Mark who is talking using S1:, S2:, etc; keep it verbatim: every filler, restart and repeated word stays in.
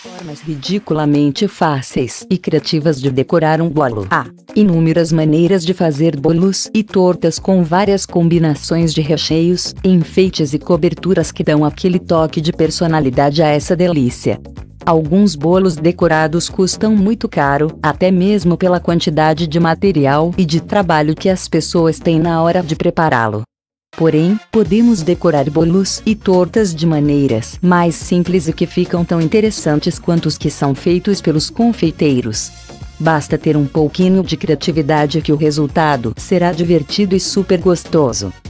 S1: Formas ridiculamente fáceis e criativas de decorar um bolo. Há inúmeras maneiras de fazer bolos e tortas com várias combinações de recheios, enfeites e coberturas que dão aquele toque de personalidade a essa delícia. Alguns bolos decorados custam muito caro, até mesmo pela quantidade de material e de trabalho que as pessoas têm na hora de prepará-lo. Porém, podemos decorar bolos e tortas de maneiras mais simples e que ficam tão interessantes quanto os que são feitos pelos confeiteiros. Basta ter um pouquinho de criatividade que o resultado será divertido e super gostoso.